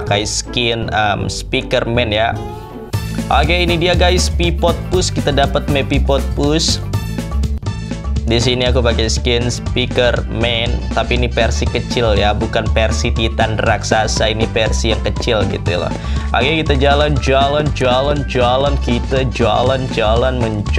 pakai skin Speakerman ya. Oke, ini dia guys, Pivot Push. Kita dapat map Pivot Push. Di sini aku pakai skin Speakerman, tapi ini versi kecil ya, bukan versi Titan raksasa, ini versi yang kecil gitu loh. Oke, kita jalan, kita jalan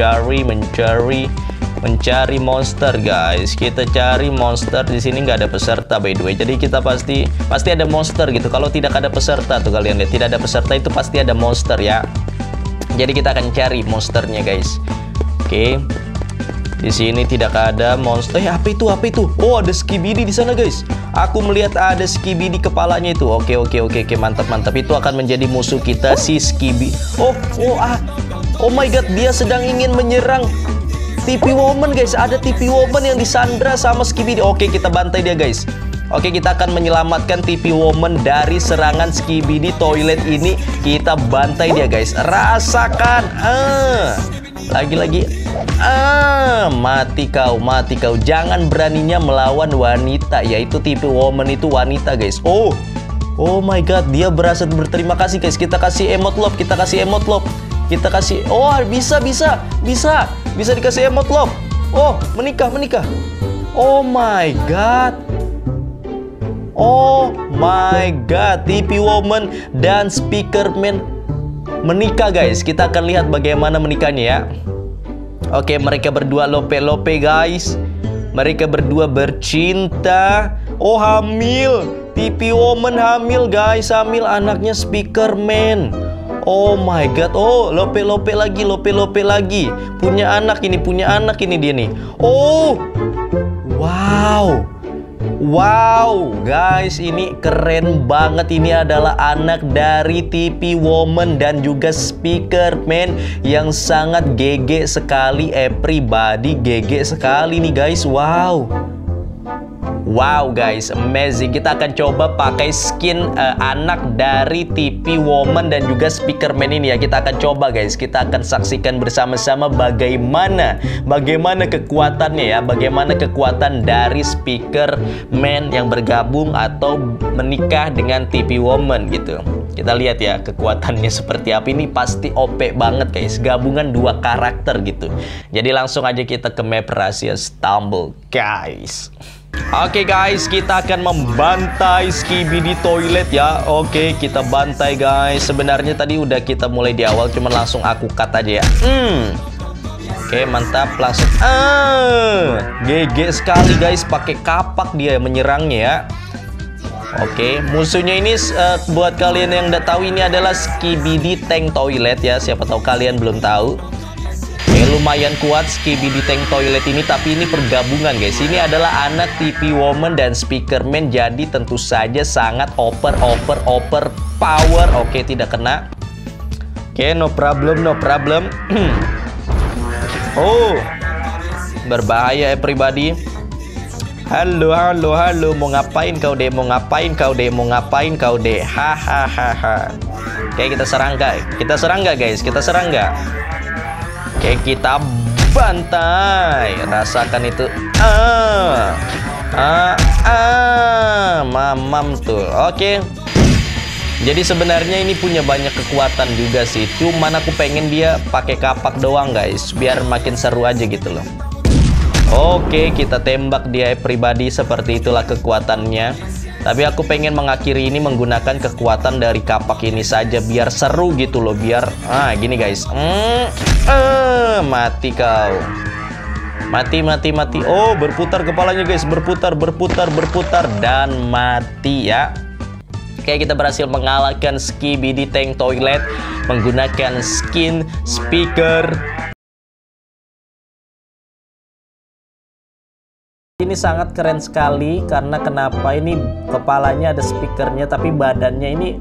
mencari monster guys. Kita cari monster. Di sini nggak ada peserta by the way. Jadi kita pasti ada monster gitu. Kalau tidak ada peserta tuh, kalian lihat, tidak ada peserta itu pasti ada monster ya. Jadi kita akan cari monsternya guys. Oke. Di sini tidak ada monster. Apa itu? Oh, ada Skibidi di sana guys. Aku melihat ada Skibidi kepalanya itu. Oke, mantap. Itu akan menjadi musuh kita si Skibidi. Oh my god, dia sedang ingin menyerang TP Woman guys. Ada TP Woman yang disandra sama Skibidi. Oke, kita bantai dia guys. Oke, kita akan menyelamatkan TP Woman dari serangan Skibidi toilet ini. Kita bantai dia guys. Rasakan. Lagi. Mati kau. Jangan beraninya melawan wanita, yaitu TP Woman itu wanita guys. Oh my god, dia berasa berterima kasih guys. Kita kasih emote love. Oh, bisa dikasih emote love. Oh, menikah. Oh my god, TP Woman dan Speakerman menikah guys. Kita akan lihat bagaimana menikahnya ya. Oke, mereka berdua lope guys. Mereka berdua bercinta. Oh, hamil. TP Woman hamil guys. Hamil anaknya Speakerman. Oh my god. Oh, lope lagi. Punya anak ini dia nih. Oh. Wow guys, ini keren banget. Ini adalah anak dari TP Woman dan juga Speakerman yang sangat GG sekali. Everybody GG sekali nih guys. Wow guys, amazing. Kita akan coba pakai skin anak dari TP Woman dan juga Speakerman ini ya. Kita akan coba guys. Kita akan saksikan bersama-sama bagaimana kekuatannya ya. Bagaimana kekuatan dari Speakerman yang bergabung atau menikah dengan TP Woman gitu. Kita lihat ya kekuatannya seperti apa. Ini pasti OP banget guys. Gabungan dua karakter gitu. Jadi langsung aja kita ke map rahasia Stumble guys. Oke guys, kita akan membantai Skibidi toilet ya. Oke, kita bantai guys. Sebenarnya tadi udah kita mulai di awal, cuman langsung aku cut aja ya. Oke, mantap, langsung. GG sekali guys, pakai kapak dia menyerangnya ya. Oke, musuhnya ini buat kalian yang udah tahu, ini adalah Skibidi Tank Toilet ya. Siapa tahu kalian belum tahu. Lumayan kuat Skibidi Tank Toilet ini, tapi ini pergabungan guys. Ini adalah anak TP Woman dan Speakerman, jadi tentu saja sangat over power. Oke, tidak kena. Oke, no problem. Oh, berbahaya everybody. Halo, mau ngapain kau deh? Hahaha. Oke, kita serang guys. Oke, kita bantai. Rasakan itu. Mamam tuh. Oke. Jadi sebenarnya ini punya banyak kekuatan juga sih. Cuman aku pengen dia pakai kapak doang guys, biar makin seru aja gitu loh. Oke, kita tembak dia pribadi. Seperti itulah kekuatannya. Tapi aku pengen mengakhiri ini menggunakan kekuatan dari kapak ini saja, biar seru gitu loh, biar gini guys. Mati kau. Mati. Oh, berputar kepalanya guys, berputar dan mati ya. Oke, kita berhasil mengalahkan Skibidi Tank Toilet menggunakan skin Speaker. Ini sangat keren sekali karena kenapa ini kepalanya ada speakernya, tapi badannya ini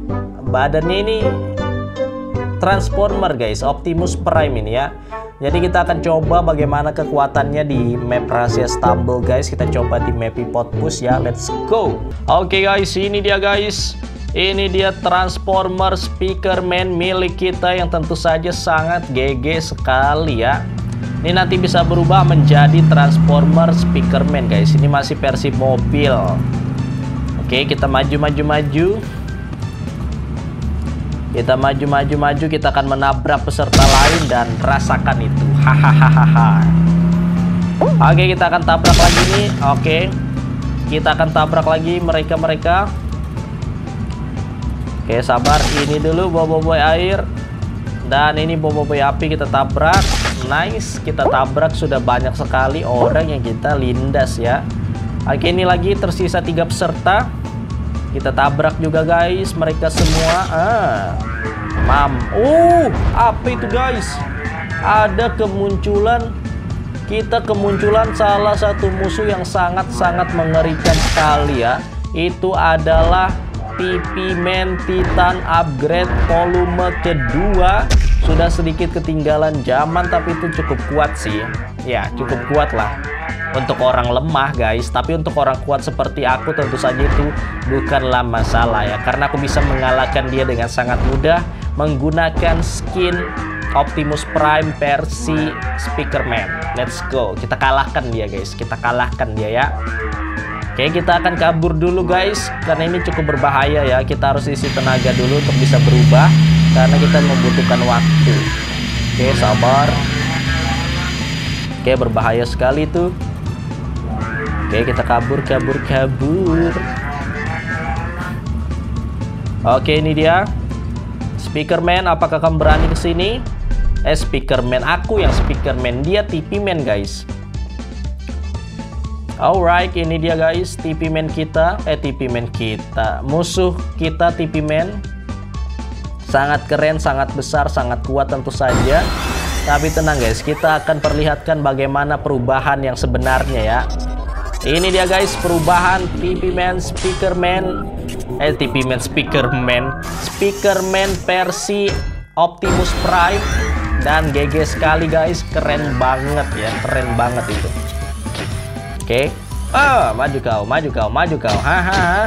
Transformer guys, Optimus Prime ini ya. Jadi kita akan coba bagaimana kekuatannya di map rahasia Stumble guys. Kita coba di map Pivot Push ya. Let's go. Oke guys, ini dia guys. Ini dia Transformer Speakerman milik kita yang tentu saja sangat GG sekali ya. Ini nanti bisa berubah menjadi Transformer Speakerman guys. Ini masih versi mobil. Oke, kita maju. Kita maju, kita akan menabrak peserta lain dan rasakan itu. Hahaha. Oke, kita akan tabrak lagi nih. Oke. Kita akan tabrak lagi mereka. Oke, sabar. Ini dulu boboiboy air. Dan ini boboiboy api kita tabrak. Nice, kita tabrak sudah banyak sekali orang yang kita lindas ya. Oke, ini lagi tersisa 3 peserta. Kita tabrak juga guys, mereka semua. Apa itu guys? Ada kemunculan, kita kemunculan salah satu musuh yang sangat-sangat mengerikan sekali ya. Itu adalah TP Man Titan upgrade volume kedua. Sudah sedikit ketinggalan zaman, tapi itu cukup kuat sih. Ya, cukup kuat lah untuk orang lemah guys. Tapi untuk orang kuat seperti aku tentu saja itu bukanlah masalah ya, karena aku bisa mengalahkan dia dengan sangat mudah menggunakan skin Optimus Prime versi Speakerman. Let's go, kita kalahkan dia guys, kita kalahkan dia ya. Oke, kita akan kabur dulu guys, karena ini cukup berbahaya ya. Kita harus isi tenaga dulu untuk bisa berubah, karena kita membutuhkan waktu. Oke, sabar. Oke, berbahaya sekali tuh. Oke, kita kabur. Oke, ini dia Speakerman. Apakah kamu berani ke sini? Speakerman, aku yang Speakerman, dia TP Man guys. Alright, ini dia guys, TP Man kita. Musuh kita TP Man. Sangat keren, sangat besar, sangat kuat tentu saja. Tapi tenang guys, kita akan perlihatkan bagaimana perubahan yang sebenarnya ya. Ini dia guys, perubahan TP Man Speakerman versi Optimus Prime. Dan GG sekali guys, keren banget ya, keren banget itu. Oke, maju kau. Haha.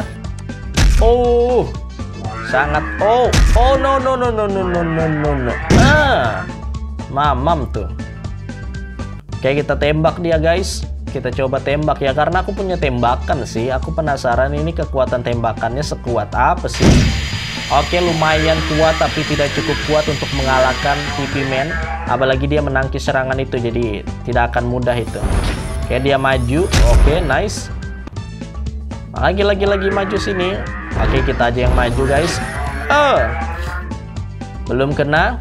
Sangat no. Mamam tuh. Oke, kita tembak dia guys. Kita coba tembak ya, karena aku punya tembakan sih. Aku penasaran ini kekuatan tembakannya sekuat apa sih. Oke, lumayan kuat tapi tidak cukup kuat untuk mengalahkan TP Man. Apalagi dia menangkis serangan itu, jadi tidak akan mudah itu. Oke, dia maju. Oke, nice. Lagi maju sini. Oke, kita aja yang maju guys. Belum kena.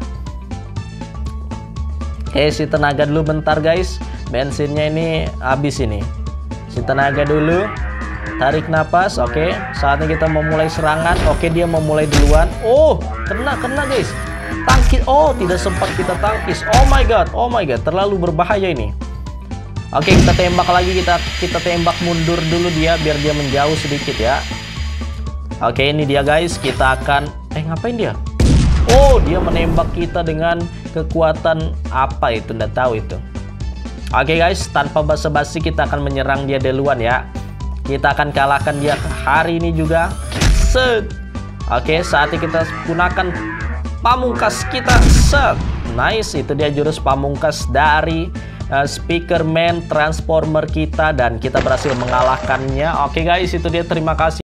Si tenaga dulu bentar guys. Bensinnya ini habis ini. Si tenaga dulu. Tarik napas. Oke, saatnya kita memulai serangan. Oke, dia memulai duluan. Kena guys. Tangkis. Tidak sempat kita tangkis. Oh my god, terlalu berbahaya ini. Oke, kita tembak lagi. Kita tembak mundur dulu dia, biar dia menjauh sedikit ya. Oke, ini dia guys. Kita akan ngapain dia? Dia menembak kita dengan kekuatan apa itu, nggak tahu itu. Oke guys, tanpa basa-basi kita akan menyerang dia duluan ya. Kita akan kalahkan dia hari ini juga. Oke, saatnya kita gunakan pamungkas kita. Nice, itu dia jurus pamungkas dari Speakerman Transformer kita, dan kita berhasil mengalahkannya. Oke guys, itu dia, terima kasih.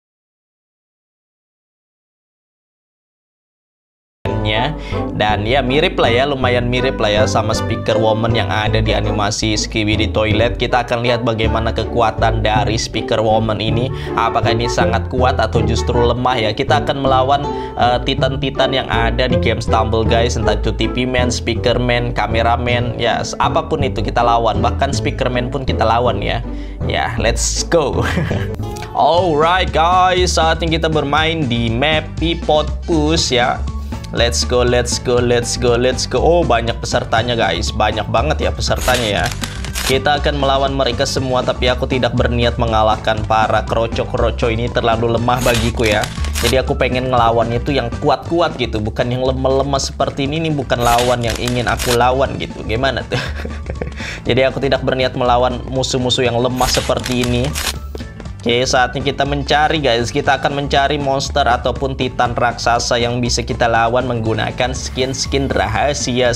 Dan ya mirip lah ya, lumayan mirip lah ya sama Speaker Woman yang ada di animasi Skibidi Toilet. Kita akan lihat bagaimana kekuatan dari Speaker Woman ini. Apakah ini sangat kuat atau justru lemah ya. Kita akan melawan Titan-Titan yang ada di game Stumble guys. Entah itu TP Man, Speakerman, Cameraman, ya apapun itu kita lawan. Bahkan Speakerman pun kita lawan ya. Ya, let's go. Alright guys, saatnya kita bermain di map Pipot Push ya. Let's go. Banyak pesertanya guys, banyak banget ya pesertanya ya. Kita akan melawan mereka semua, tapi aku tidak berniat mengalahkan para kroco-kroco ini, terlalu lemah bagiku ya. Jadi aku pengen ngelawan itu yang kuat-kuat gitu, bukan yang lemah-lemah seperti ini. Ini bukan lawan yang ingin aku lawan gitu. Gimana tuh? Jadi aku tidak berniat melawan musuh-musuh yang lemah seperti ini. Oke, saatnya kita mencari guys. Kita akan mencari monster ataupun titan raksasa yang bisa kita lawan menggunakan skin-skin rahasia.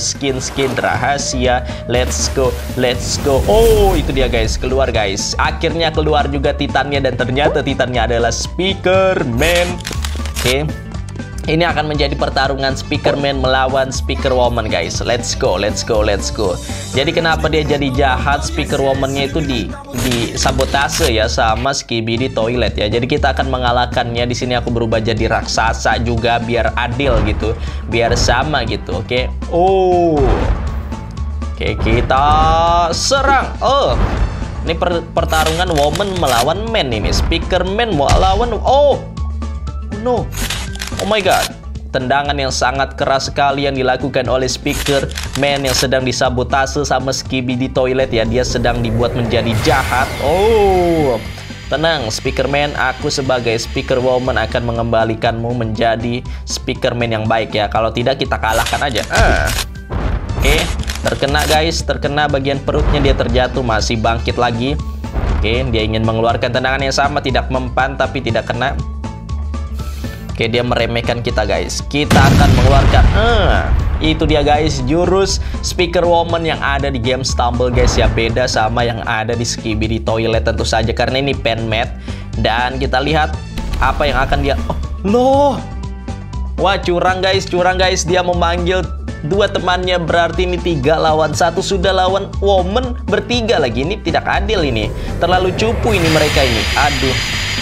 Let's go. Itu dia guys, keluar guys. Akhirnya keluar juga titannya, dan ternyata titannya adalah Speakerman. Oke, Ini akan menjadi pertarungan Speakerman melawan Speaker Woman, guys. Let's go, let's go, let's go. Jadi kenapa dia jadi jahat? Speaker Woman-nya itu di sabotase ya sama Skibidi Toilet ya. Jadi kita akan mengalahkannya. Di sini aku berubah jadi raksasa juga biar adil gitu, biar sama gitu. Oke. Oh. Oke, kita serang. Oh. Ini pertarungan Woman melawan Man ini. Speakerman mau lawan. Oh. No. Oh my god, tendangan yang sangat keras sekali yang dilakukan oleh Speakerman yang sedang disabotase sama Skibidi Toilet ya. Dia sedang dibuat menjadi jahat. Oh, tenang Speakerman, aku sebagai Speaker Woman akan mengembalikanmu menjadi Speakerman yang baik ya. Kalau tidak kita kalahkan aja. Oke, terkena guys, terkena bagian perutnya, dia terjatuh, masih bangkit lagi. Oke, dia ingin mengeluarkan tendangan yang sama, tidak mempan tapi tidak kena. Oke, dia meremehkan kita guys. Kita akan mengeluarkan itu dia guys, jurus Speaker Woman yang ada di game Stumble guys ya. Beda sama yang ada di Skibidi Toilet tentu saja karena ini pen mat. Dan kita lihat apa yang akan dia. Oh, loh. Wah, curang guys, dia memanggil dua temannya, berarti ini 3 lawan 1. Sudah lawan Woman bertiga lagi. Ini tidak adil ini. Terlalu cupu ini mereka ini. Aduh.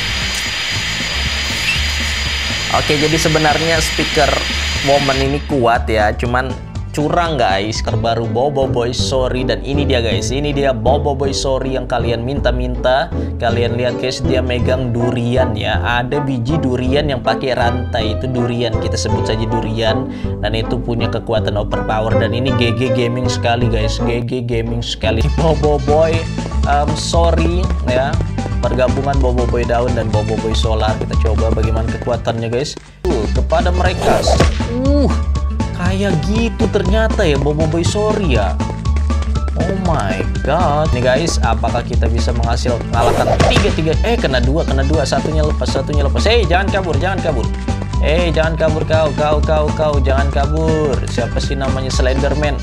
Oke, jadi sebenarnya Speaker Woman ini kuat ya, cuman curang guys. Terbaru Bobo Boy Sorry, dan ini dia guys, ini dia Bobo Boy Sorry yang kalian minta-minta. Kalian lihat guys, dia megang durian ya. Ada biji durian yang pakai rantai, itu durian, kita sebut saja durian, dan itu punya kekuatan overpower. Dan ini GG gaming sekali guys, GG gaming sekali. Bobo Boy Sorry ya, pergabungan Bobo Boy Daun dan Bobo Boy Solar. Kita coba bagaimana kekuatannya guys. Kepada mereka. Kayak gitu ternyata ya Bobo Boy Sorry ya. Oh my god. Nih guys, apakah kita bisa mengalahkan 3-3? Kena dua, satunya lepas. Jangan kabur. Jangan kabur kau. Jangan kabur. Siapa sih namanya? Slenderman.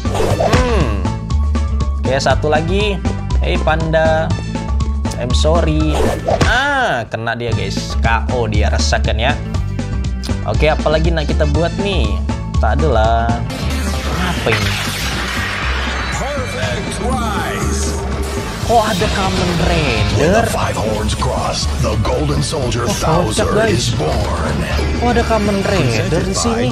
Oke, satu lagi. Panda. I'm sorry. Kena dia guys. KO dia, rasakan ya. Oke, apalagi nak kita buat nih? Tak adalah. Apa ini? Oh, ada Kamen Rider. Kocak guys. Oh, ada Kamen Rider di sini.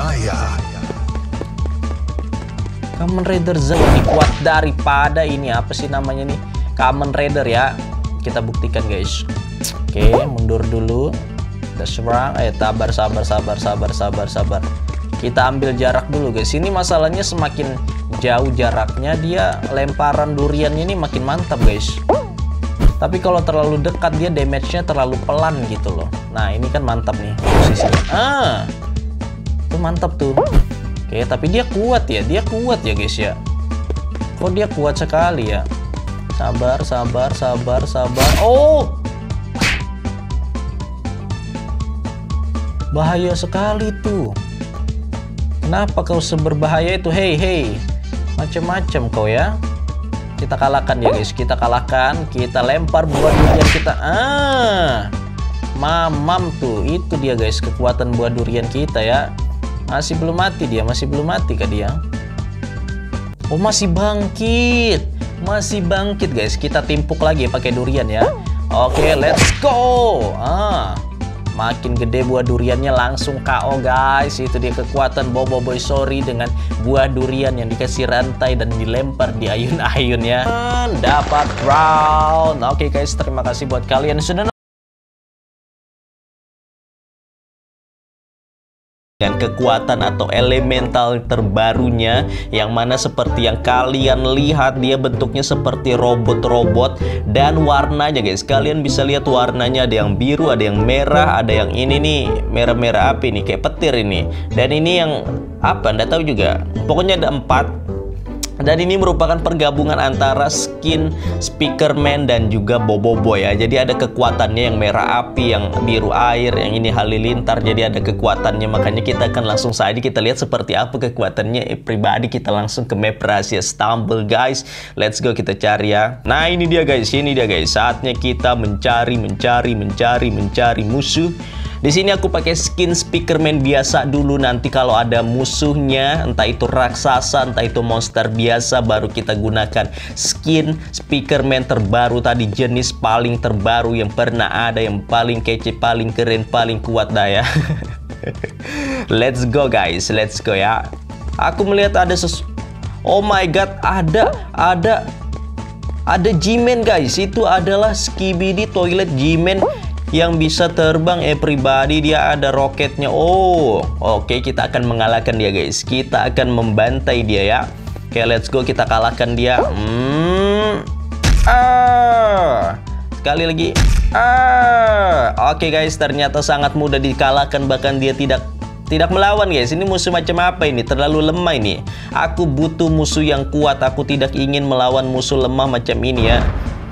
Kamen Rider Zaya lebih kuat daripada ini. Apa sih namanya nih? Kamen Rider ya. Kita buktikan guys. Oke, mundur dulu. Kita serang. Sabar. Kita ambil jarak dulu guys. Ini masalahnya semakin jauh jaraknya, dia lemparan duriannya ini makin mantap guys. Tapi kalau terlalu dekat dia damage-nya terlalu pelan gitu loh. Nah, ini kan mantap nih posisinya. Itu mantap tuh. Oke, tapi dia kuat ya guys ya. Kok dia kuat sekali ya. Sabar. Oh, bahaya sekali tuh. Kenapa kau seberbahaya itu? Hey, macam-macam kau ya. Kita kalahkan ya guys, kita lempar buah durian kita. Mamam tuh, itu dia guys kekuatan buah durian kita ya. Masih belum mati kah dia? Oh, masih bangkit guys. Kita timpuk lagi pakai durian ya. Oke, let's go. Makin gede buah duriannya, langsung KO guys. Itu dia kekuatan Bobo Boy Sorry dengan buah durian yang dikasih rantai dan dilempar di ayun-ayun ya. Dapat round. Oke guys, terima kasih buat kalian yang sudah dengan kekuatan atau elemental terbarunya, yang mana seperti yang kalian lihat, dia bentuknya seperti robot-robot dan warnanya guys, kalian bisa lihat warnanya, ada yang biru, ada yang merah, ada yang ini nih merah-merah api nih kayak petir ini, dan ini yang apa nggak tahu juga, pokoknya ada 4. Dan ini merupakan pergabungan antara skin Speakerman dan juga Bobo Boy ya. Jadi ada kekuatannya, yang merah api, yang biru air, yang ini halilintar. Jadi ada kekuatannya. Makanya kita akan langsung saja kita lihat seperti apa kekuatannya pribadi. Kita langsung ke map rahasia Stumble guys. Let's go, kita cari ya. Nah, ini dia guys. Saatnya kita mencari musuh. Di sini aku pakai skin Speakerman biasa dulu, nanti kalau ada musuhnya, entah itu raksasa, entah itu monster biasa, baru kita gunakan skin Speakerman terbaru tadi, jenis paling terbaru yang pernah ada, yang paling kece, paling keren, paling kuat dah ya. Let's go guys, let's go ya. Aku melihat ada oh my god, ada G-Man guys. Itu adalah Skibidi Toilet G-Man yang bisa terbang pribadi. Dia ada roketnya. Oh, oke, kita akan mengalahkan dia guys. Kita akan membantai dia ya. Oke, let's go, kita kalahkan dia. Sekali lagi. Oke guys, ternyata sangat mudah dikalahkan, bahkan dia tidak melawan guys. Ini musuh macam apa ini? Terlalu lemah ini. Aku butuh musuh yang kuat. Aku tidak ingin melawan musuh lemah macam ini ya.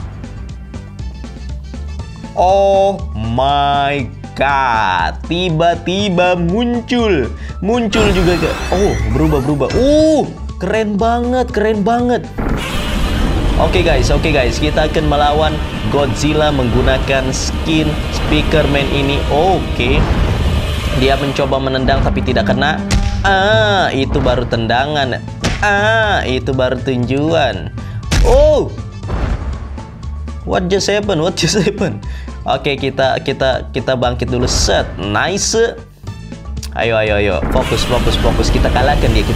Oh my god, tiba-tiba muncul juga. Oh, berubah. Keren banget. Oke guys, kita akan melawan Godzilla menggunakan skin Speakerman ini. Oke. Dia mencoba menendang tapi tidak kena. Itu baru tendangan. Itu baru tinjuan. Oh, what just happened? Oke, kita bangkit dulu. Set, nice. Ayo. Fokus. Kita kalahkan dia.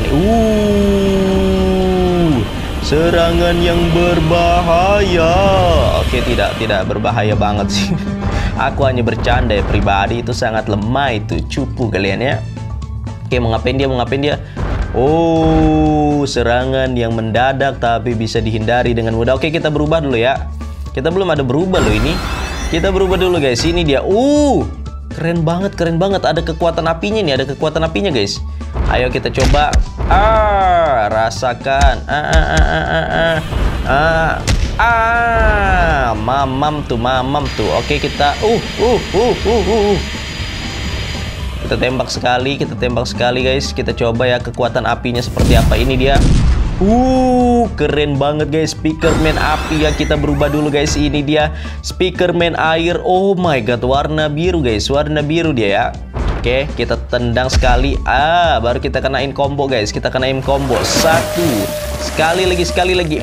Serangan yang berbahaya. Oke, tidak berbahaya banget sih. Aku hanya bercanda ya, pribadi itu sangat lemah itu. Cupu kalian ya. Oke, mau ngapain dia? Oh, serangan yang mendadak tapi bisa dihindari dengan mudah. Oke, kita berubah dulu ya. Kita belum ada berubah loh ini. Kita berubah dulu guys. Ini dia. Keren banget. Ada kekuatan apinya nih, guys. Ayo kita coba. Rasakan. Mamam tuh. Oke, kita kita tembak sekali guys. Kita coba ya kekuatan apinya seperti apa. Ini dia. Keren banget guys, Speakerman api ya. Kita berubah dulu guys. Ini dia Speakerman air. Oh my god, warna biru guys. Warna biru dia ya. Oke, kita tendang sekali. Baru kita kenain combo guys. Satu. Sekali lagi.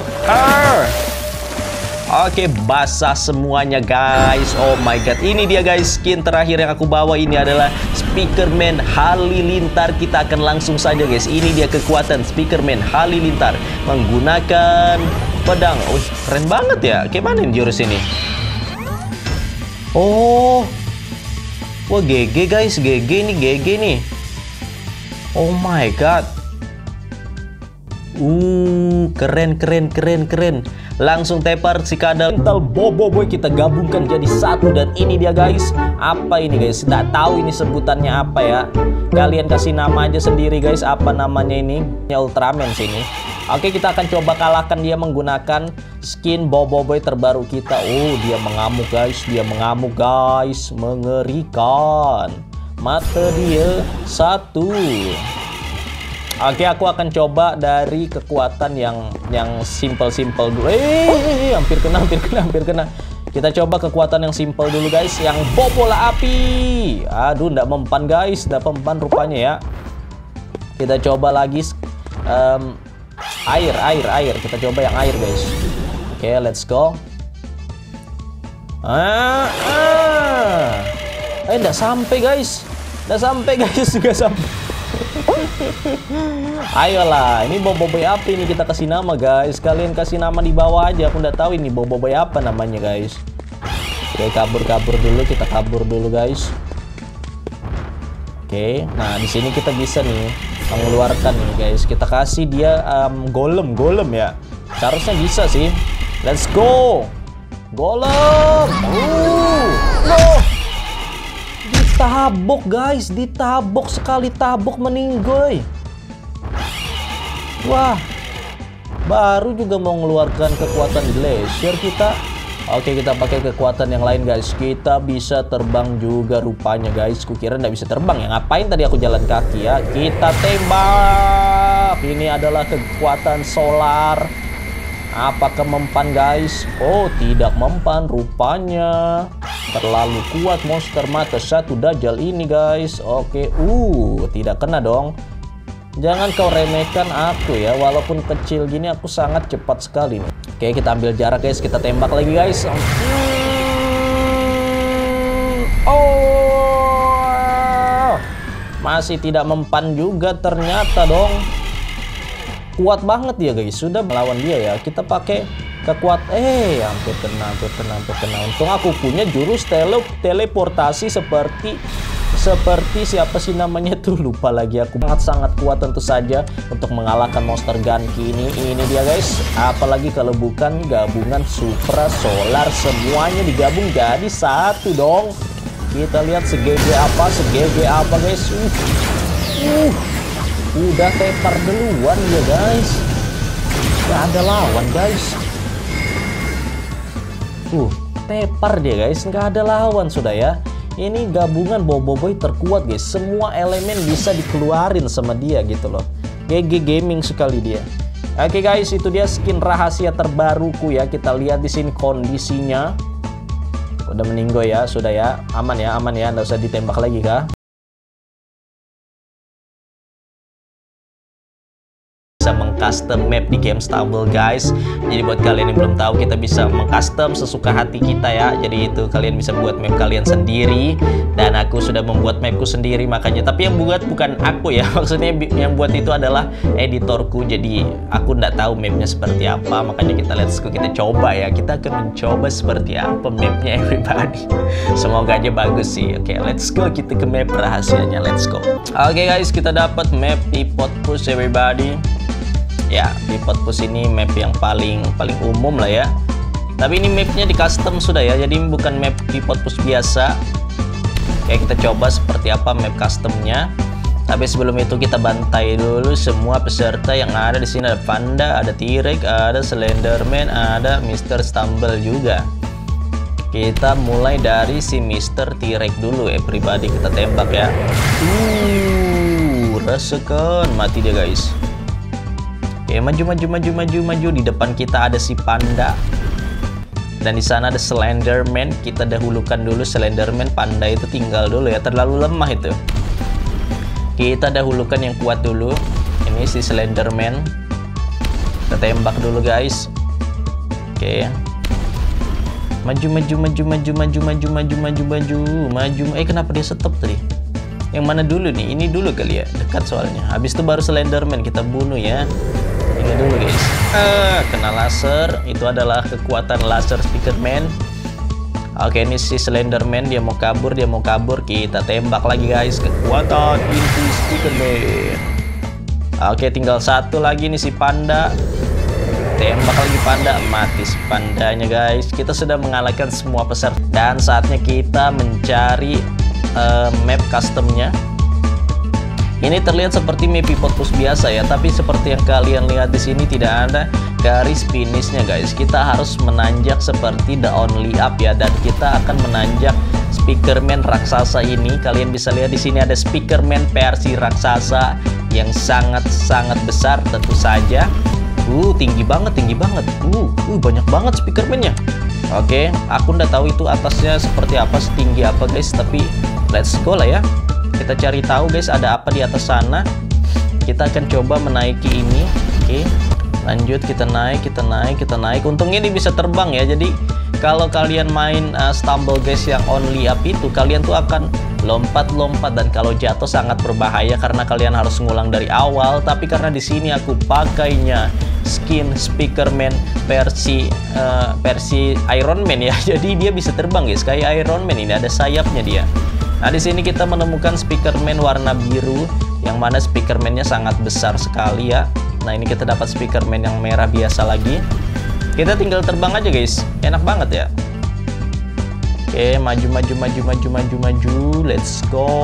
Oke, basah semuanya guys. Oh my god, ini dia guys, skin terakhir yang aku bawa. Ini adalah Speakerman Halilintar. Kita akan langsung saja guys. Ini dia kekuatan Speakerman Halilintar menggunakan pedang. Keren banget ya. Gimana ini jurus ini? Wah, GG guys, GG nih. Oh my god. Keren. Langsung tepar si kadal mental Boboiboy kita gabungkan jadi satu. Dan ini dia guys. Apa ini guys? Nggak tahu ini sebutannya apa ya. Kalian kasih nama aja sendiri guys. Apa namanya ini? Ultraman sini. Oke, kita akan coba kalahkan dia menggunakan skin Boboiboy terbaru kita. Dia mengamuk guys. Mengerikan. Mata dia satu. Oke, aku akan coba dari kekuatan yang simple dulu. Hampir kena. Kita coba kekuatan yang simple dulu guys, yang bola api. Aduh, nggak mempan guys, nggak mempan rupanya ya. Kita coba lagi air. Kita coba yang air guys. Oke, let's go. Nggak sampai guys. Nggak sampai. Ayolah, ini Boboiboy api ini kita kasih nama guys. Kalian kasih nama di bawah aja. Aku nggak tahu ini Boboiboy apa namanya guys. Oke, kabur dulu guys. Oke, nah di sini kita bisa nih mengeluarkan nih guys. Kita kasih dia golem ya. Seharusnya bisa sih. Let's go. Golem. Ditabok guys, sekali tabok meninggoy. Wah, baru juga mau mengeluarkan kekuatan glacier kita. Oke, kita pakai kekuatan yang lain guys. Kita bisa terbang juga rupanya guys. Kukira nggak bisa terbang ya. Ngapain tadi aku jalan kaki ya. Kita tembak. Ini adalah kekuatan solar. Apakah mempan guys? Oh, tidak mempan rupanya. Terlalu kuat monster mata satu Dajjal ini guys. Oke, tidak kena dong. Jangan kau remehkan aku ya. Walaupun kecil gini aku sangat cepat sekali nih. Oke, kita ambil jarak guys. Kita tembak lagi guys. Oh, masih tidak mempan juga ternyata dong. Kuat banget dia guys. Sudah melawan dia ya. Kita pakai kekuatan. Hampir kena. Untung aku punya jurus teleportasi seperti siapa sih namanya tuh, lupa lagi aku. Sangat kuat tentu saja untuk mengalahkan monster Ganki ini. Ini dia guys. Apalagi kalau bukan gabungan Supra Solar, semuanya digabung jadi satu dong. Kita lihat se-GG apa guys. Udah tepar duluan ya guys. Gak ada lawan guys. Tepar dia guys, nggak ada lawan sudah ya. Ini gabungan Boboiboy terkuat guys. Semua elemen bisa dikeluarin sama dia gitu loh. GG gaming sekali dia. Oke guys, itu dia skin rahasia terbaruku ya. Kita lihat di sini kondisinya. Udah meninggal ya, sudah ya. Aman ya, nggak usah ditembak lagi kah? Bisa mengcustom map di game Stumble guys. Jadi buat kalian yang belum tahu, kita bisa mengcustom sesuka hati kita ya. Jadi itu kalian bisa buat map kalian sendiri. Dan aku sudah membuat mapku sendiri makanya. Tapi yang buat bukan aku ya. Maksudnya yang buat itu adalah editorku. Jadi aku nggak tahu mapnya seperti apa. Makanya kita coba ya. Kita akan mencoba seperti apa mapnya everybody. Semoga aja bagus sih. Oke, let's go, kita ke map rahasianya. Let's go. Oke guys, kita dapat map Pivot Push everybody. Ya, Pivot Push ini map yang paling umum lah ya. Tapi ini mapnya di custom sudah ya. Jadi bukan map Pivot Push biasa. Oke, kita coba seperti apa map customnya. Tapi sebelum itu kita bantai dulu semua peserta yang ada di sini. Ada Panda, ada T-Rex, ada Slenderman, ada Mr. Stumble juga. Kita mulai dari si Mr. T-Rex dulu ya, pribadi kita tembak ya. Rasakan mati dia guys. Oke, maju. Di depan kita ada si Panda. Dan di sana ada Slenderman. Kita dahulukan dulu Slenderman. Panda itu tinggal dulu ya, terlalu lemah itu. Kita dahulukan yang kuat dulu. Ini si Slenderman. Kita tembak dulu guys. Oke. Maju. Kenapa dia stop tadi? Yang mana dulu nih? Ini dulu kali ya, dekat soalnya. Habis itu baru Slenderman kita bunuh ya. Ini dulu guys. Kena laser. Itu adalah kekuatan laser Speakerman. Oke, ini si Slenderman, dia mau kabur. Kita tembak lagi guys. Kekuatan inti Speakerman. Oke, tinggal satu lagi nih si Panda. Tembak lagi Panda. Mati si Pandanya guys. Kita sudah mengalahkan semua peserta. Dan saatnya kita mencari map customnya. Ini terlihat seperti map Pivot Push biasa ya, tapi seperti yang kalian lihat di sini tidak ada garis finishnya guys. Kita harus menanjak seperti the only up ya, dan kita akan menanjak Speakerman raksasa ini. Kalian bisa lihat di sini ada Speakerman versi raksasa yang sangat besar tentu saja. Tinggi banget. Banyak banget Speakerman-nya. Oke, aku nggak tahu itu atasnya seperti apa, setinggi apa guys, tapi let's go lah ya. Kita cari tahu guys, ada apa di atas sana. Kita akan coba menaiki ini. Oke, lanjut, kita naik. Untungnya ini bisa terbang ya. Jadi kalau kalian main Stumble guys yang only up itu, kalian tuh akan lompat, dan kalau jatuh sangat berbahaya karena kalian harus ngulang dari awal. Tapi karena di sini aku pakainya skin Speakerman versi Iron Man ya, jadi dia bisa terbang guys kayak Iron Man. Ini ada sayapnya dia. Nah, di sini kita menemukan Speakerman warna biru, yang mana Speakerman-nya sangat besar sekali ya. Nah, ini kita dapat Speakerman yang merah biasa lagi. Kita tinggal terbang aja guys, enak banget ya. Oke, maju. Let's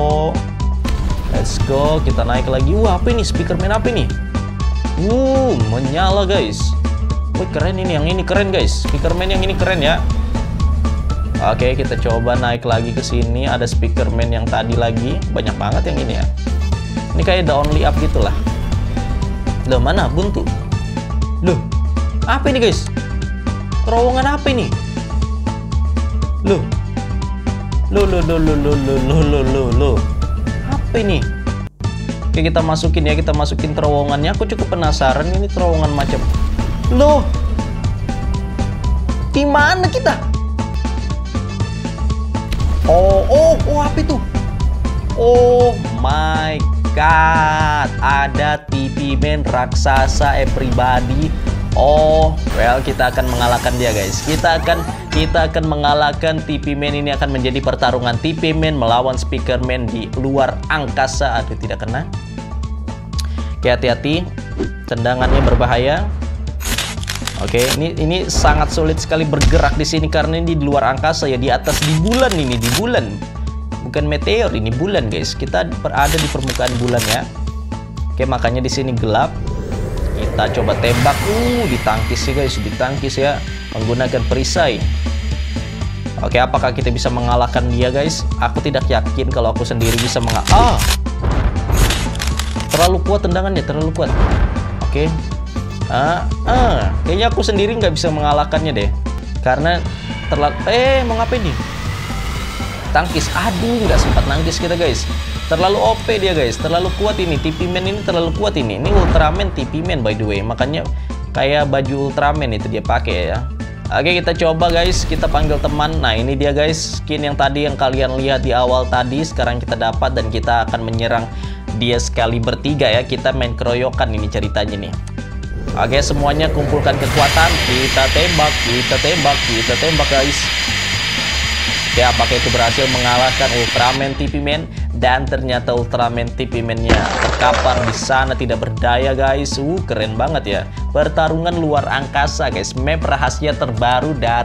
go. Kita naik lagi. Apa ini? Speakerman apa ini? Menyala guys. Keren ini, yang ini keren guys. Speakerman yang ini keren ya. Oke, kita coba naik lagi ke sini. Ada Speakerman yang tadi lagi. Banyak banget yang ini ya. Ini kayak the only up gitulah. Loh, mana buntu? Loh, apa ini guys? Terowongan apa ini? Loh, Loh. Apa ini? Oke, kita masukin ya, kita masukin terowongannya. Aku cukup penasaran ini terowongan macam. Loh. Di mana kita? Oh, apa itu? Oh my god, ada TP Man raksasa everybody. Oh, well, kita akan mengalahkan dia, guys. Kita akan mengalahkan TP Man. Ini akan menjadi pertarungan TP Man melawan Speaker Man di luar angkasa. Aduh, tidak kena. Oke, hati-hati. Tendangannya berbahaya. Oke, ini sangat sulit sekali bergerak di sini karena ini di luar angkasa ya, di atas, di bulan ini, di bulan. Bukan meteor, ini bulan, guys. Kita berada di permukaan bulan ya. Oke, makanya di sini gelap. Kita coba tembak. Ditangkis ya, guys, ditangkis ya menggunakan perisai. Oke, apakah kita bisa mengalahkan dia, guys? Aku tidak yakin kalau aku sendiri bisa terlalu kuat tendangannya, terlalu kuat. Oke. Kayaknya aku sendiri nggak bisa mengalahkannya deh, karena terlalu mau ngapain nih? Tangkis. Aduh, nggak sempat nangkis kita, guys. Terlalu OP dia, guys. Terlalu kuat ini. TP Man ini terlalu kuat ini. Ini Ultraman TP Man, by the way. Makanya kayak baju Ultraman itu dia pakai ya. Oke, kita coba, guys. Kita panggil teman. Nah, ini dia, guys. Skin yang tadi yang kalian lihat di awal tadi. Sekarang kita dapat dan kita akan menyerang dia sekali bertiga ya. Kita main keroyokan ini ceritanya nih. Oke, semuanya kumpulkan kekuatan. Kita tembak, guys. Oke, apakah itu berhasil mengalahkan Ultraman TP Man? Dan ternyata Ultraman TP Man-nya terkapar di sana, tidak berdaya, guys. Keren banget ya. Pertarungan luar angkasa, guys. Map rahasia terbaru dari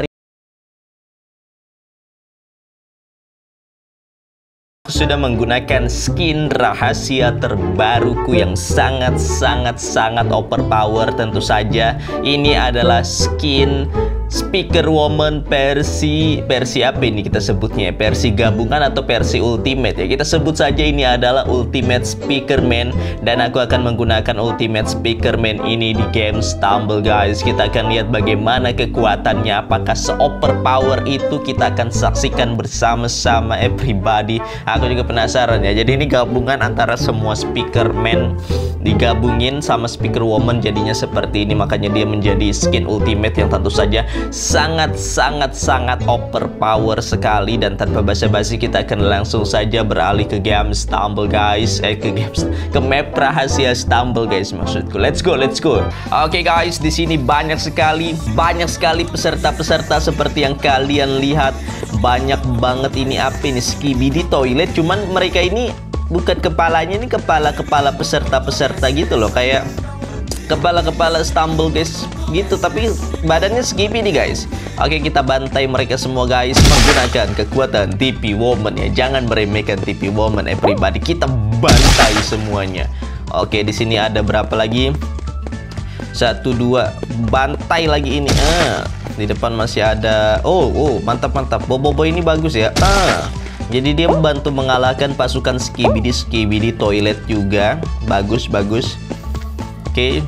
sudah menggunakan skin rahasia terbaruku yang sangat overpower. Tentu saja ini adalah skin Speaker Woman versi apa ini kita sebutnya, versi gabungan atau versi ultimate ya. Kita sebut saja ini adalah Ultimate Speaker Man, dan aku akan menggunakan Ultimate Speaker Man ini di game Stumble, guys. Kita akan lihat bagaimana kekuatannya, apakah se-overpower itu. Kita akan saksikan bersama-sama everybody. Aku juga penasaran ya. Jadi ini gabungan antara semua Speaker Man digabungin sama Speaker Woman, jadinya seperti ini. Makanya dia menjadi skin ultimate yang tentu saja sangat overpower sekali. Dan tanpa basa-basi kita akan langsung saja beralih ke game Stumble, guys. Ke map rahasia Stumble, guys, maksudku. Let's go. Oke, guys, di sini banyak sekali peserta-peserta seperti yang kalian lihat. Banyak banget ini. Apa ini? Skibidi Toilet. Cuman mereka ini bukan kepalanya, ini kepala peserta-peserta gitu loh, kayak kepala Stumble, guys, gitu, tapi badannya Skibidi, guys. Oke, kita bantai mereka semua, guys, menggunakan kekuatan TP Woman ya. Jangan meremehkan TP Woman, everybody. Kita bantai semuanya. Oke, di sini ada berapa lagi? 1, 2, bantai lagi ini. Di depan masih ada. Oh, mantap. Bobo ini bagus ya. Jadi dia membantu mengalahkan pasukan Skibidi Toilet juga. Bagus. Oke.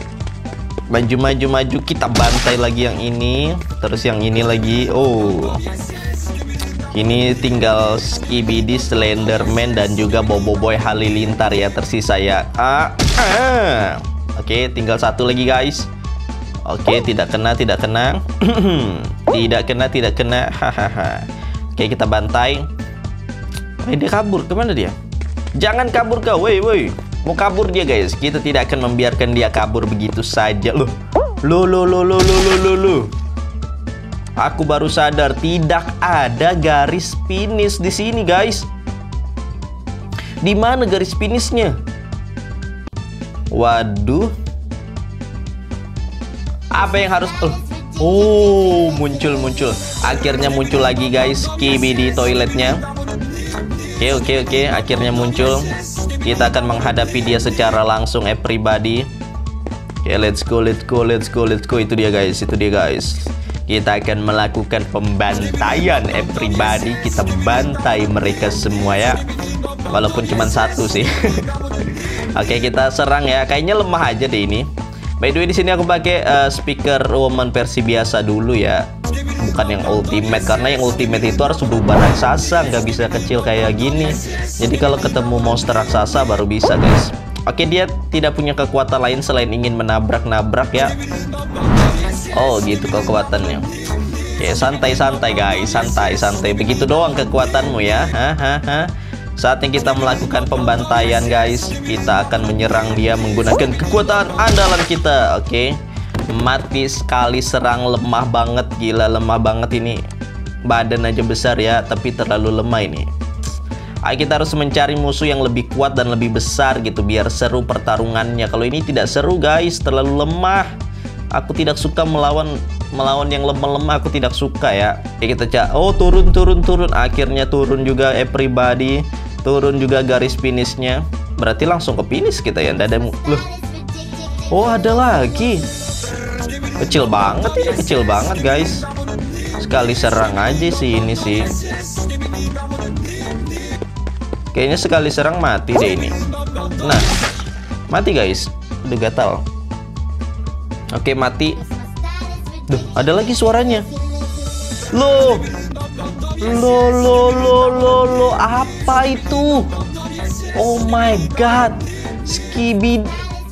Maju. Kita bantai lagi yang ini. Terus yang ini lagi. Ini tinggal Skibidi, Slenderman, dan juga Boboiboy Halilintar ya tersisa ya. Oke, tinggal satu lagi, guys. Oke, tidak kena. Tidak kena. Hahaha. Oke, kita bantai. Dia kabur. Kemana dia? Jangan kabur kau, woi. Mau kabur dia, guys. Kita tidak akan membiarkan dia kabur begitu saja. Loh. Aku baru sadar tidak ada garis finish di sini, guys. Di mana garis finishnya? Waduh. Apa yang harus muncul. Akhirnya muncul lagi, guys, Skibidi Toiletnya. Oke, akhirnya muncul. Kita akan menghadapi dia secara langsung, everybody. Oke, let's go. Itu dia, guys. Kita akan melakukan pembantaian, everybody. Kita bantai mereka semua ya. Walaupun cuma satu sih. Oke, kita serang ya. Kayaknya lemah aja deh ini. By the way, di sini aku pakai Speaker Woman versi biasa dulu ya. bukan yang ultimate, karena yang ultimate itu harus berubah raksasa, nggak bisa kecil kayak gini. Jadi kalau ketemu monster raksasa baru bisa guys. Oke, dia tidak punya kekuatan lain selain ingin menabrak-nabrak ya. Oh gitu kekuatannya. Oke, santai-santai guys, santai-santai. Begitu doang kekuatanmu ya. Saatnya kita melakukan pembantaian guys. Kita akan menyerang dia menggunakan kekuatan andalan kita. Oke. Mati sekali serang, lemah banget, gila lemah banget ini. Badan aja besar ya, tapi terlalu lemah ini. Ayo kita harus mencari musuh yang lebih kuat dan lebih besar gitu, biar seru pertarungannya. Kalau ini tidak seru guys, terlalu lemah. Aku tidak suka melawan yang lemah-lemah, aku tidak suka ya. Oke, kita cak. Oh, turun. Akhirnya turun juga everybody. Turun juga garis finishnya. Berarti langsung ke finish kita ya, dadamu. Loh. Oh, ada lagi. Kecil banget ini, kecil banget guys. Sekali serang aja sih ini sih. Kayaknya sekali serang mati deh ini. Nah, mati guys. Udah gatal. Oke, mati. Duh, ada lagi suaranya. Loh. Lo, apa itu? Oh my god. Skibidi.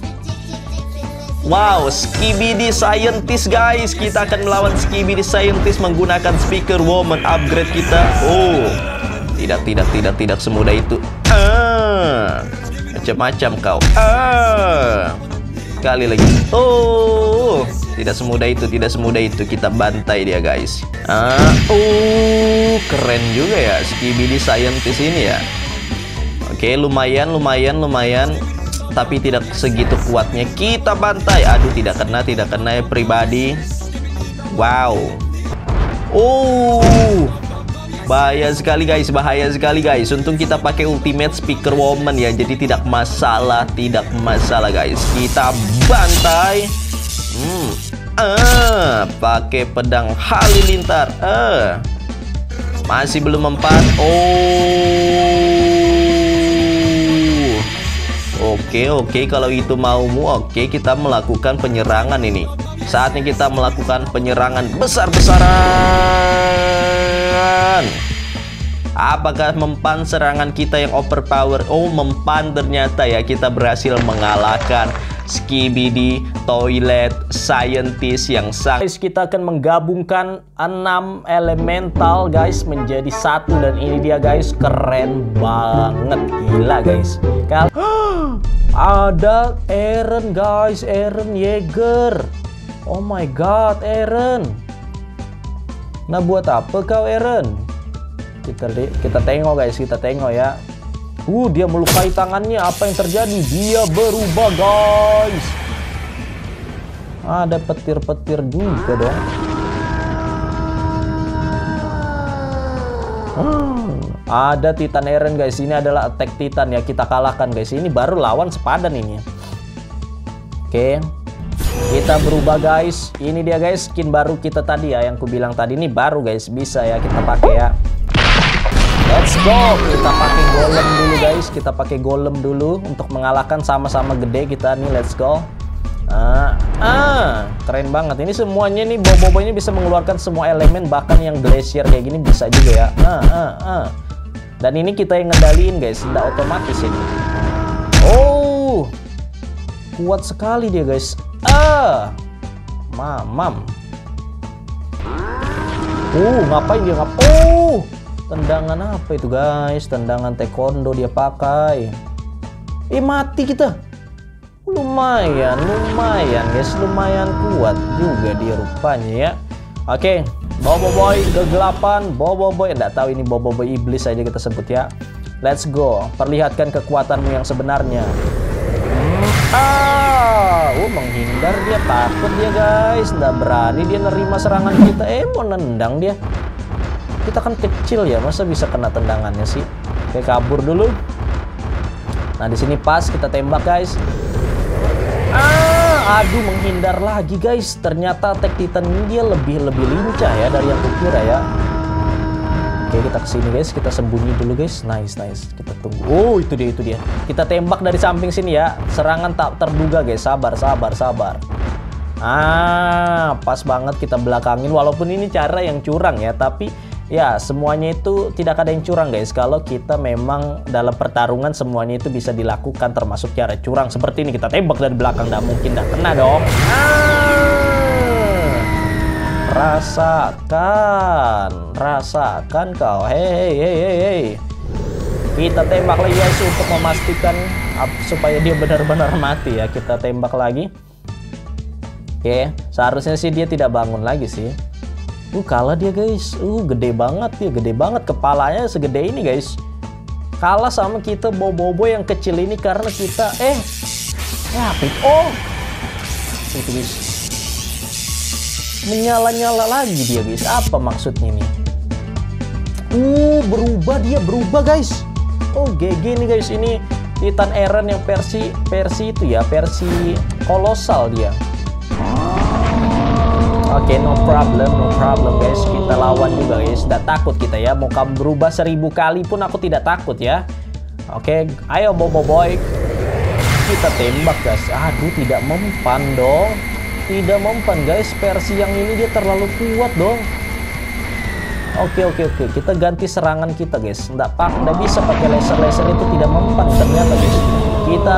Wow, Skibidi Scientist guys. Kita akan melawan Skibidi Scientist menggunakan Speaker Woman upgrade kita. Oh. Tidak semudah itu. Macam-macam kau. Sekali lagi. Oh. Tidak semudah itu, kita bantai dia guys. Keren juga ya Skibidi Scientist ini ya. Oke, lumayan. Tapi tidak segitu kuatnya. Kita bantai. Aduh, tidak kena ya pribadi. Wow. Bahaya sekali guys. Untung kita pakai ultimate Speaker Woman ya. Jadi tidak masalah guys. Kita bantai. Pakai pedang halilintar. Masih belum mempan. Oke, kalau itu maumu. Oke, kita melakukan penyerangan ini. Saatnya kita melakukan penyerangan besar-besaran. Apakah mempan serangan kita yang overpower? Oh, mempan ternyata ya. Kita berhasil mengalahkan Skibidi Toilet Scientist yang sangat. Kita akan menggabungkan 6 elemental guys menjadi satu, dan ini dia guys, keren banget, gila guys. Ada Eren guys, Eren Yeager. Oh my god, Eren. Nah, buat apa kau Eren? Kita tengok guys, ya. Dia melukai tangannya. Apa yang terjadi? Dia berubah guys. Ada petir-petir juga dong. Ada Titan Eren guys. Ini adalah attack Titan ya. Kita kalahkan guys. Ini baru lawan sepadan ini. Oke. Kita berubah guys. Ini dia guys, skin baru kita tadi ya. Yang ku bilang tadi ini baru guys. Bisa ya kita pakai ya. Let's go. Kita pakai golem dulu guys. Kita pakai golem dulu untuk mengalahkan, sama-sama gede kita nih. Let's go. Keren banget. Ini semuanya nih, bobo ini bisa mengeluarkan semua elemen, bahkan yang glacier kayak gini bisa juga ya. Dan ini kita yang ngendaliin guys, tidak otomatis ini. Oh, kuat sekali dia guys. Mamam. Ngapain dia? Tendangan apa itu guys? Tendangan taekwondo dia pakai. Mati kita. Lumayan guys, lumayan kuat juga dia rupanya ya. Oke, Boboiboy kegelapan, Boboiboy, enggak tahu ini Boboiboy iblis aja kita sebut ya. Let's go, perlihatkan kekuatanmu yang sebenarnya. Menghindar dia, takut dia guys, nggak berani dia nerima serangan kita. Mau nendang dia. Kita kan kecil ya, masa bisa kena tendangannya sih? Oke, kabur dulu. Nah, di sini pas kita tembak guys. Aduh, menghindar lagi guys. Ternyata attack Titan ini dia lebih lincah ya dari yang kukira ya. Oke, kita kesini guys, kita sembunyi dulu guys. Nice. Kita tunggu. Itu dia. Kita tembak dari samping sini ya. Serangan tak terduga guys. Sabar. Pas banget kita belakangin. Walaupun ini cara yang curang ya, tapi ya semuanya itu tidak ada yang curang guys. Kalau kita memang dalam pertarungan semuanya itu bisa dilakukan, termasuk cara curang seperti ini. Kita tembak dari belakang, nggak mungkin nggak kena dong. Rasakan kau. Hei. Kita tembak lagi guys untuk memastikan supaya dia benar-benar mati ya. Kita tembak lagi. Oke, seharusnya sih dia tidak bangun lagi sih. Kalah dia guys. Gede banget dia, gede banget kepalanya segede ini guys. Kalah sama kita bobo yang kecil ini karena kita itu guys. Menyala-nyala lagi dia guys. Apa maksudnya nih? Berubah guys. GG nih guys, ini Titan Eren yang versi itu ya, versi kolosal dia. Oke, no problem guys. Kita lawan juga guys. Tidak takut kita ya. Mau kamu berubah 1000 kali pun aku tidak takut ya. Oke, ayo Bobo Boy. Kita tembak guys. Aduh, tidak mempan dong. Tidak mempan guys. Versi yang ini dia terlalu kuat dong. Oke. Kita ganti serangan kita guys. Nggak bisa pakai laser itu, tidak mempan ternyata guys. Kita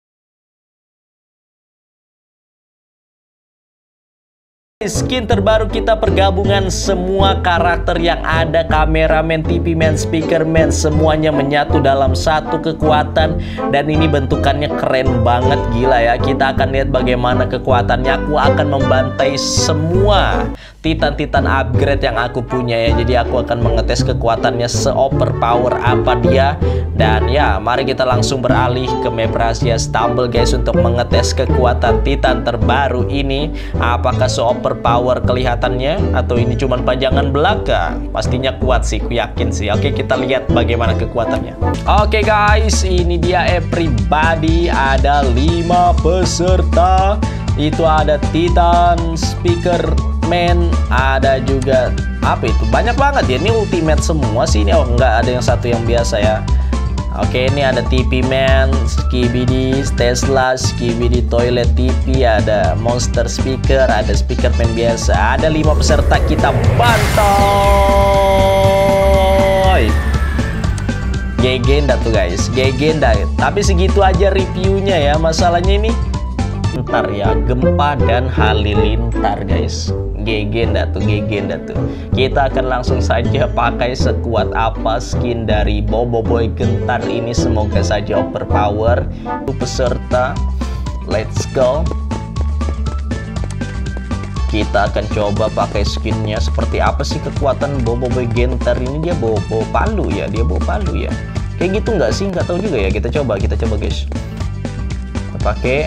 skin terbaru kita, pergabungan semua karakter yang ada, kameramen, TV man, speaker man, semuanya menyatu dalam satu kekuatan. Dan ini bentukannya keren banget, gila ya. Kita akan lihat bagaimana kekuatannya. Aku akan membantai semua Titan upgrade yang aku punya ya. Jadi aku akan mengetes kekuatannya se-overpower apa dia. Dan ya, mari kita langsung beralih ke map rahasia Stumble guys, untuk mengetes kekuatan Titan terbaru ini. Apakah se-overpower kelihatannya, atau ini cuma pajangan belaka? Pastinya kuat sih, aku yakin sih. Oke, kita lihat bagaimana kekuatannya. Oke guys, ini dia everybody. Ada 5 peserta. Itu ada Titan, speaker man, ada juga apa itu, banyak banget ya. Ini ultimate semua sih ini. Enggak ada yang satu yang biasa ya. Oke, ini ada TP Man, Skibidi Tesla, Skibidi Toilet TP, ada Monster Speaker, ada Speaker Man biasa. Ada 5 peserta, kita bantai. GG ndak tuh guys, GG ndak. Tapi segitu aja reviewnya ya. Masalahnya ini ntar ya, gempa dan halilintar guys. GG ndak tuh, GG ndak tuh. Kita akan langsung saja pakai sekuat apa skin dari Bobo Boy Gentar ini. Semoga saja overpower. Peserta, let's go. Kita akan coba pakai skinnya seperti apa sih kekuatan Bobo Boy Gentar ini. Dia bawa palu ya, dia bawa palu ya. Kayak gitu nggak sih? Nggak tahu juga ya. Kita coba guys. Kita pakai.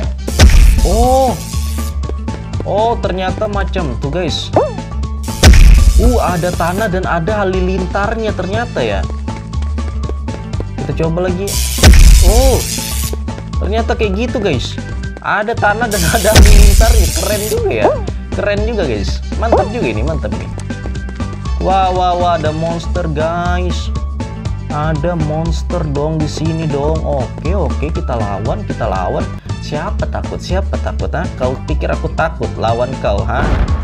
Oh, ternyata macam tuh guys. Ada tanah dan ada halilintarnya ternyata ya. Kita coba lagi. Ternyata kayak gitu guys. Ada tanah dan ada halilintarnya. Keren juga ya. Keren juga guys. Mantap juga ini, mantap nih. Wah, ada monster guys. Ada monster dong di sini dong. Oke, kita lawan. Siapa takut ha? Kau pikir aku takut lawan kau ha?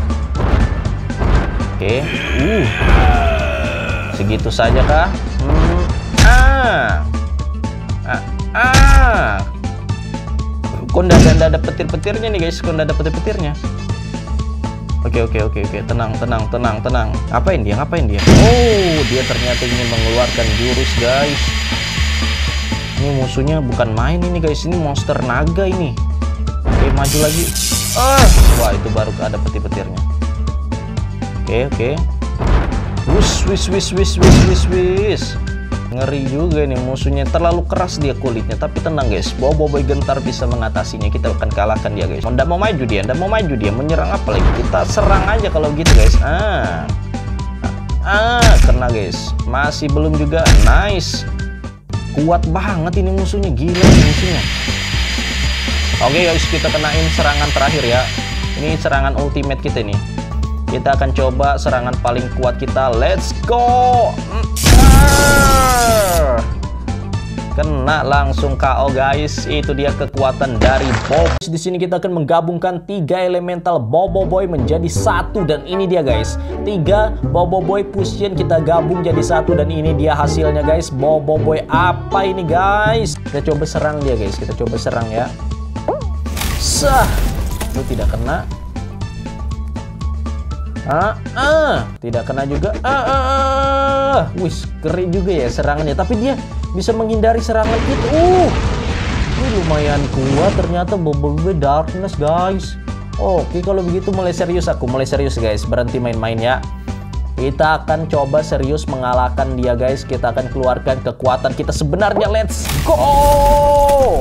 Oke. Segitu saja kah? Kok nggak ada petir-petirnya nih guys? Kok nggak ada petir-petirnya? Oke. Tenang. Ngapain dia? Dia ternyata ingin mengeluarkan jurus guys. Ini musuhnya bukan main ini guys. Ini monster naga ini. Oke, maju lagi. Wah, itu baru ada petir-petirnya. Oke. Wis. Ngeri juga nih musuhnya. Terlalu keras dia kulitnya. Tapi tenang guys, Bobo Boy Gentar bisa mengatasinya. Kita akan kalahkan dia guys. Nggak mau maju dia. Menyerang apa lagi? Kita serang aja kalau gitu guys. Kena guys. Masih belum juga. Nice. Kuat banget ini musuhnya, gila ini musuhnya. Oke guys, kita kenain serangan terakhir ya. Ini serangan ultimate kita nih. Kita akan coba serangan paling kuat kita. Let's go. Kena kena, langsung KO guys. Itu dia kekuatan dari Bob. Di sini kita akan menggabungkan 3 elemental Boboiboy menjadi satu, dan ini dia guys. 3 Boboiboy fusion kita gabung jadi satu, dan ini dia hasilnya guys. Boboiboy apa ini guys? Kita coba serang dia guys. Kita coba serang ya. Sah. Itu tidak kena. Tidak kena juga. Wis, keren juga ya serangannya. Tapi dia bisa menghindari serangan kita. Ini lumayan kuat ternyata Boboiboy Darkness guys. Oke, kalau begitu mulai serius aku. Mulai serius guys. Berhenti main-main ya. Kita akan coba serius mengalahkan dia guys. Kita akan keluarkan kekuatan kita sebenarnya. Let's go.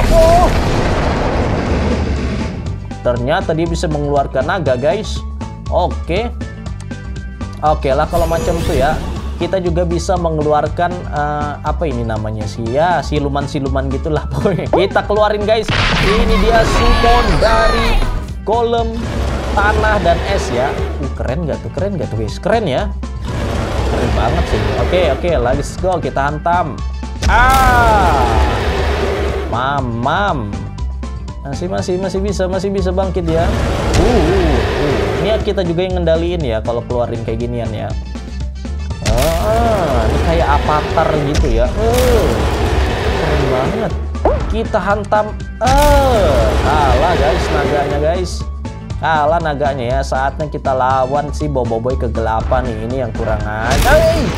Ternyata dia bisa mengeluarkan naga guys. Oke lah kalau macam itu ya. Kita juga bisa mengeluarkan apa ini namanya sih ya, siluman-siluman gitulah pokoknya. Kita keluarin guys. Ini dia summon dari golem tanah dan es ya. Keren gak tuh? Keren gak tuh guys? Keren ya. Keren banget sih. Oke, let's go. Kita hantam. Mamam. Masih bisa bangkit ya. Ini kita juga yang ngendaliin ya kalau keluarin kayak ginian ya. Ini kayak avatar gitu ya. Keren banget. Kita hantam. Kalah guys naganya guys. Kalah naganya ya. Saatnya kita lawan si Boboiboy kegelapan nih. Ini yang kurang aja.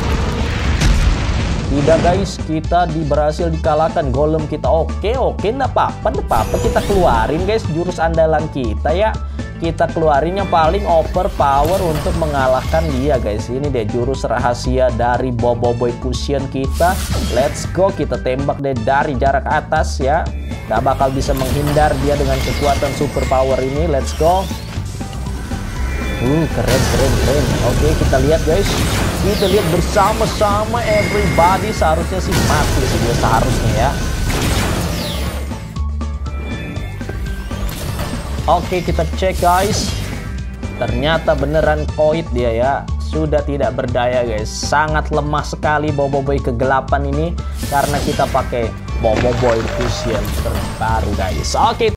Tidak guys, kita berhasil dikalahkan golem kita. Oke, enggak apa-apa kita keluarin guys jurus andalan kita ya. Kita keluarin yang paling overpower untuk mengalahkan dia guys. Ini dia jurus rahasia dari Boboiboy fusion kita. Let's go, kita tembak deh dari jarak atas ya. Gak bakal bisa menghindar dia dengan kekuatan super power ini. Let's go. Keren. Oke, kita lihat guys. Kita lihat bersama-sama everybody. Seharusnya sih mati sih dia seharusnya ya. Oke, kita cek guys. Ternyata beneran koit dia ya. Sudah tidak berdaya guys. Sangat lemah sekali Boboiboy kegelapan ini. Karena kita pakai Boboiboy fusion terbaru guys. Oke.